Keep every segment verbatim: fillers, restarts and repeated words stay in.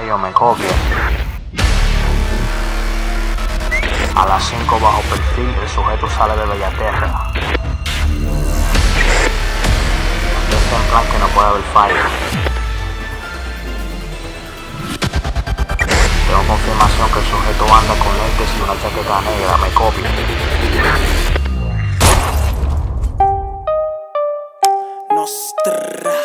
Mayo me copia. A las cinco bajo perfil, el sujeto sale de Bellaterra. Está en plan que no puede haber fallo. Tengo confirmación que el sujeto anda con lentes y una chaqueta negra, me copia. Nostra.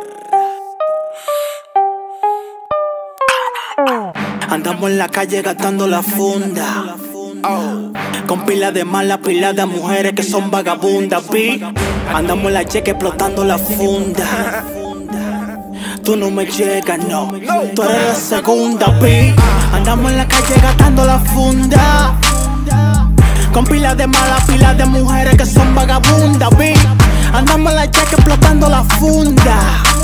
Andamos en la calle gastando la funda, oh. Con pila de malas, pila de mujeres que son vagabundas, pi. Andamos en la cheque explotando la funda. Tú no me llegas, no, tú eres la segunda, pi. Andamos en la calle gastando la funda, con pila de malas, pila de mujeres que son vagabundas, pi. Andamos en la cheque explotando la funda.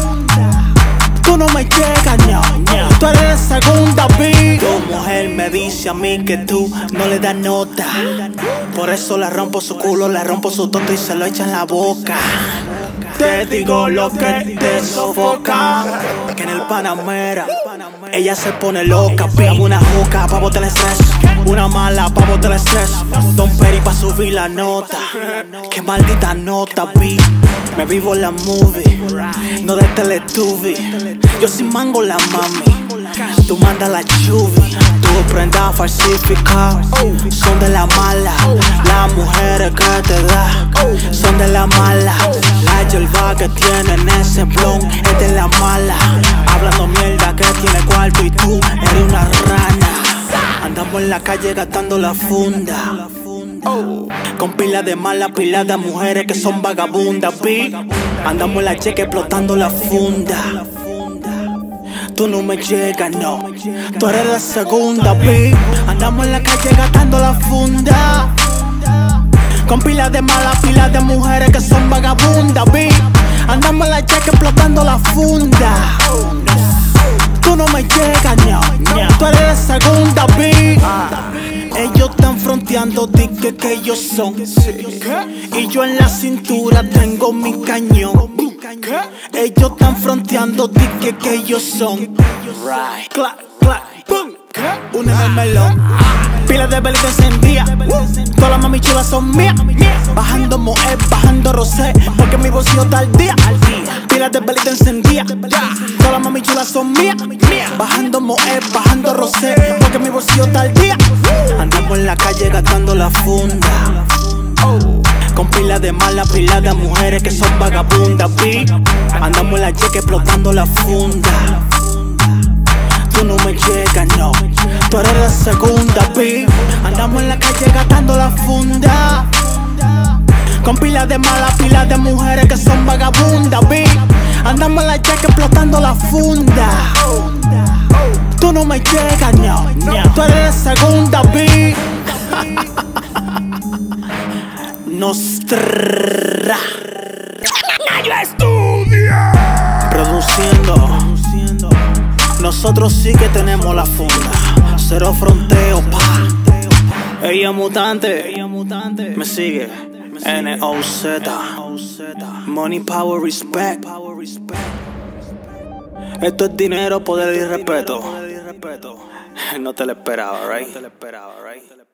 Tú no me llegas, no, no. Tú eres la segunda, B. Tu mujer me dice a mí que tú no le das nota. Por eso le rompo su culo, le rompo su tonto y se lo echa en la boca. Te digo lo que te sofoca, que en el Panamera ella se pone loca. Pégame una juca pa' botar el estrés, una mala pa' botar el estrés, Don Peri pa' subir la nota. Qué maldita nota, B. Me vivo la movie, no de Teletubby. Yo sin mango la mami, tú manda la chuvi. Tu prenda falsificada son de la mala. Las mujeres que te da son de la mala. La yerba que tiene en ese blon es de la mala. Hablando mierda que tiene cuarto y tú eres una rana. Andamos en la calle gastando la funda, oh. Con pila de malas, pila de mujeres que son vagabundas, pi. Andamos en la cheque explotando la funda. Tú no me llegas, no, tú eres la segunda, pi. Andamos en la calle gastando la funda, con pila de malas, pila de mujeres que son vagabundas, pi. Andamos en la cheque explotando la funda. Tú no me llegas, no, tú eres la segunda, pi. Ellos están fronteando, di que, que ellos son, y yo en la cintura tengo mi cañón. Ellos están fronteando, di que, que ellos son. Clac, clac, boom. Un en el melón, pila de velita encendida. Todas las mami chulas son mías. Bajando moe, bajando rosé, porque mi bolsillo está al día. Pila de velita encendida. Todas las mami chulas son mías. Bajando moe, bajando rosé, porque mi bolsillo está al día. Andamos en la calle gastando la funda, oh. Con pila de malas, pila de mujeres que son vagabundas, pi. Andamos en la cheque explotando la funda. Tú no me llegas, no, tú eres la segunda, pi. Andamos en la calle gastando la funda, con pila de malas, pila de mujeres que son vagabundas, pi. Andamos en la cheque explotando la funda. Tú no me llegas, no, tú eres la segunda, pi. Nostra. Nayo Estudio produciendo. Nosotros sí que tenemos la funda. Cero fronteo, pa. Ella mutante, me sigue. N O Z. Money, power, respect. Esto es dinero, poder y respeto. No te lo esperaba, right?